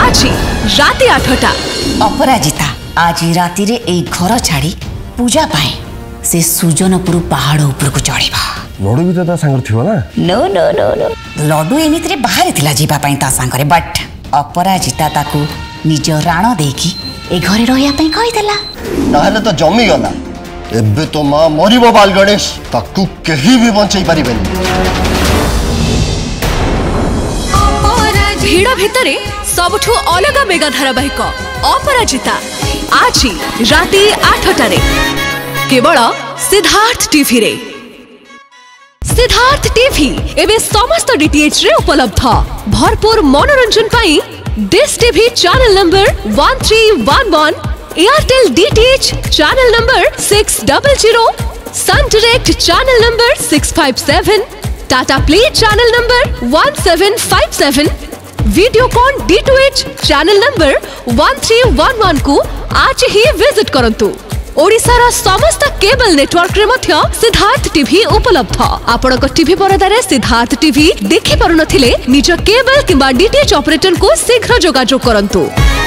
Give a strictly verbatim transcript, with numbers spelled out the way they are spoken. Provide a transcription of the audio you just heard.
आज राति आठटा अपराजिता आज राति रे ए घर छाड़ी पूजा पाए से सुजनपुर पहाड़ ऊपर को चढ़ीबा। लड्डू भी तो ता सांगर थियो ना? नो नो नो नो लड्डू एमिति रे बाहर थिला जीवा पई ता सांगरे बट अपराजिता ताकू निज राण देकी ए घरे रहिया पई कहि देला। ताहले तो जमी गला एबे तो मां मरिबो बाल गणेश ताकू केही भी बंचई परिबेनी। भीड़ भितरे सबठू अलग मेगा धारावाहिक अपराजिता आज राति आठटारे केवल सिद्धार्थ टीवी रे। सिद्धार्थ टीवी एवं समस्त डीटीएच रे उपलब्ध। भरपूर मनोरंजन पाई Dish TV channel number one three one one, Airtel DTH channel number six double zero, Sun Direct channel number six five seven, Tata Play channel number one seven five seven, Videocon D two H channel number one three one one को आज ही visit करंतु। ओडिशार समस्त cable network रे मध्य Siddharth TV उपलब्ध। आपनक TV परदारे Siddharth TV देखि पारुनथिले निज केबल किंबा डीटीएच ऑपरेटर को शीघ्र जोगाजोग करंतु।